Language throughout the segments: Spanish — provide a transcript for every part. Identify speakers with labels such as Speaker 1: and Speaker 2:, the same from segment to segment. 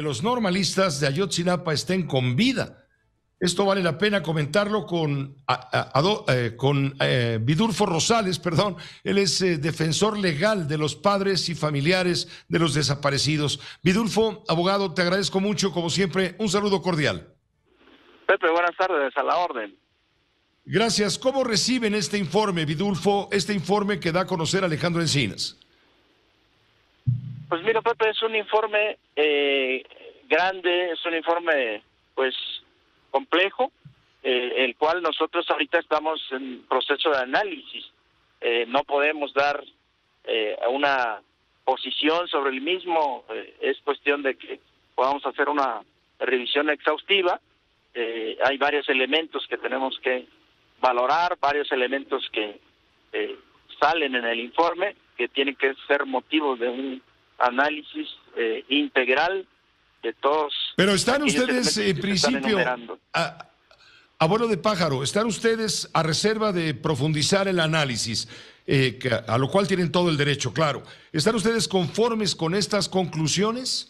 Speaker 1: los normalistas de Ayotzinapa estén con vida. Esto vale la pena comentarlo con Vidulfo Rosales, perdón. Él es defensor legal de los padres y familiares de los desaparecidos. Vidulfo, abogado, te agradezco mucho, como siempre, un saludo cordial.
Speaker 2: Pepe, buenas tardes, a la orden.
Speaker 1: Gracias. ¿Cómo reciben este informe, Vidulfo, este informe que da a conocer Alejandro Encinas?
Speaker 2: Pues mira, Pepe, es un informe grande, es un informe, pues, complejo, el cual nosotros ahorita estamos en proceso de análisis. No podemos dar una posición sobre el mismo, es cuestión de que podamos hacer una revisión exhaustiva. Hay varios elementos que tenemos que valorar, varios elementos que salen en el informe, que tienen que ser motivo de un análisis integral de todos.
Speaker 1: Pero están ustedes, en principio, a vuelo de pájaro, están ustedes a reserva de profundizar el análisis, a lo cual tienen todo el derecho, claro. ¿Están ustedes conformes con estas conclusiones?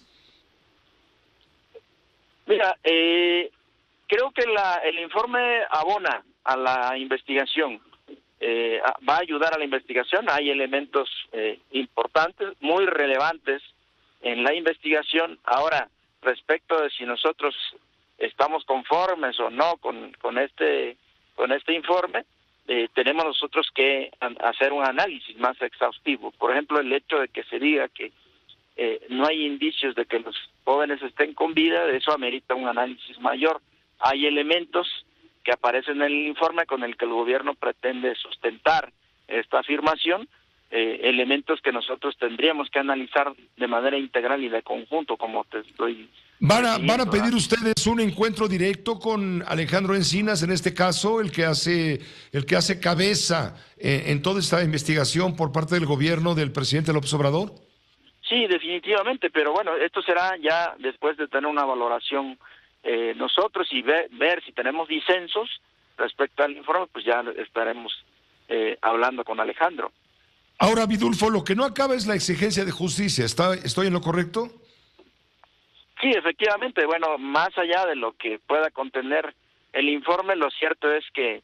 Speaker 2: Mira, creo que el informe abona a la investigación, va a ayudar a la investigación. Hay elementos importantes, muy relevantes en la investigación. Ahora, respecto de si nosotros estamos conformes o no con este informe, tenemos nosotros que hacer un análisis más exhaustivo. Por ejemplo, el hecho de que se diga que no hay indicios de que los jóvenes estén con vida, eso amerita un análisis mayor. Hay elementos que aparecen en el informe con el que el gobierno pretende sustentar esta afirmación, elementos que nosotros tendríamos que analizar de manera integral y de conjunto, como te estoy
Speaker 1: ¿Van a pedir ustedes un encuentro directo con Alejandro Encinas, en este caso, el que hace cabeza en toda esta investigación por parte del gobierno del presidente López Obrador?
Speaker 2: Sí, definitivamente, pero bueno, esto será ya después de tener una valoración nosotros y ver si tenemos disensos respecto al informe, pues ya estaremos hablando con Alejandro.
Speaker 1: Ahora, Vidulfo, lo que no acaba es la exigencia de justicia. ¿Estoy en lo correcto?
Speaker 2: Sí, efectivamente. Bueno, más allá de lo que pueda contener el informe, lo cierto es que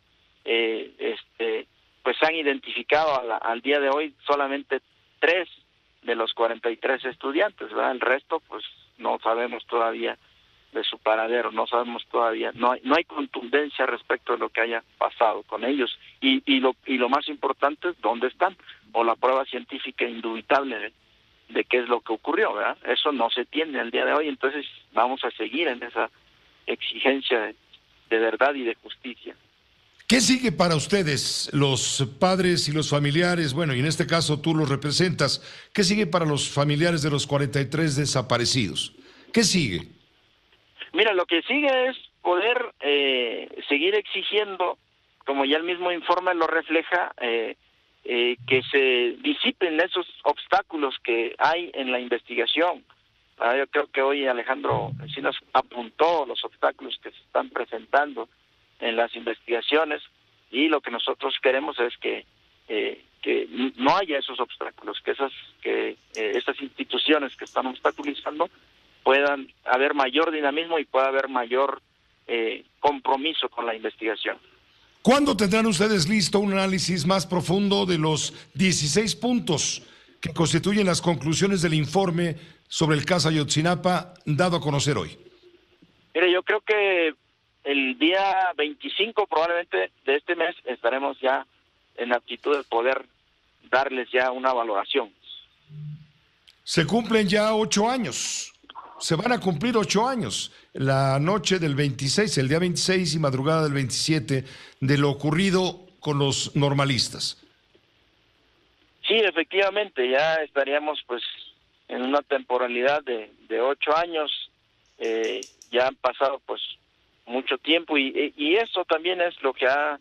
Speaker 2: pues se han identificado al día de hoy solamente 3 de los 43 estudiantes, ¿verdad? El resto, pues no sabemos todavía de su paradero, no sabemos todavía, no hay contundencia respecto de lo que haya pasado con ellos y lo más importante es dónde están, o la prueba científica indubitable de qué es lo que ocurrió, ¿verdad? Eso no se tiene al día de hoy, entonces vamos a seguir en esa exigencia de verdad y de justicia.
Speaker 1: ¿Qué sigue para ustedes, los padres y los familiares? Bueno, y en este caso tú los representas. ¿Qué sigue para los familiares de los 43 desaparecidos? ¿Qué sigue?
Speaker 2: Mira, lo que sigue es poder seguir exigiendo, como ya el mismo informe lo refleja, que se disipen esos obstáculos que hay en la investigación. Yo creo que hoy Alejandro Encinas apuntó los obstáculos que se están presentando en las investigaciones, y lo que nosotros queremos es que no haya esos obstáculos, que estas instituciones que están obstaculizando puedan haber mayor dinamismo y pueda haber mayor compromiso con la investigación.
Speaker 1: ¿Cuándo tendrán ustedes listo un análisis más profundo de los 16 puntos que constituyen las conclusiones del informe sobre el caso Ayotzinapa dado a conocer hoy?
Speaker 2: Mire, yo creo que el día 25 probablemente de este mes estaremos ya en aptitud de poder darles ya una valoración.
Speaker 1: Se cumplen ya 8 años. Se van a cumplir 8 años. La noche del 26, el día 26 y madrugada del 27, de lo ocurrido con los normalistas.
Speaker 2: Sí, efectivamente, ya estaríamos pues en una temporalidad de 8 años. Ya han pasado pues mucho tiempo y eso también es lo que ha,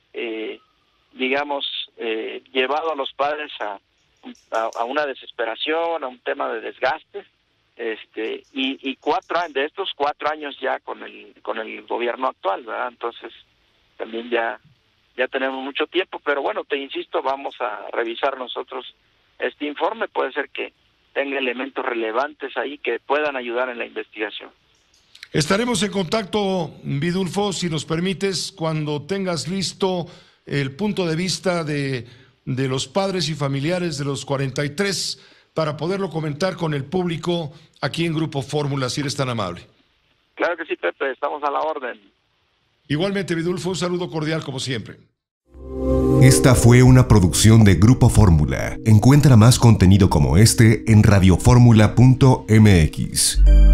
Speaker 2: llevado a los padres a una desesperación, a un tema de desgaste. Y 4 años, de estos 4 años ya con el gobierno actual, ¿verdad? Entonces también ya tenemos mucho tiempo, pero bueno, te insisto, vamos a revisar nosotros este informe. Puede ser que tenga elementos relevantes ahí que puedan ayudar en la investigación.
Speaker 1: Estaremos en contacto, Vidulfo, si nos permites, cuando tengas listo el punto de vista de los padres y familiares de los 43 para poderlo comentar con el público aquí en Grupo Fórmula, si eres tan amable.
Speaker 2: Claro que sí, Pepe, estamos a la orden.
Speaker 1: Igualmente, Vidulfo, un saludo cordial como siempre.
Speaker 3: Esta fue una producción de Grupo Fórmula. Encuentra más contenido como este en radioformula.mx.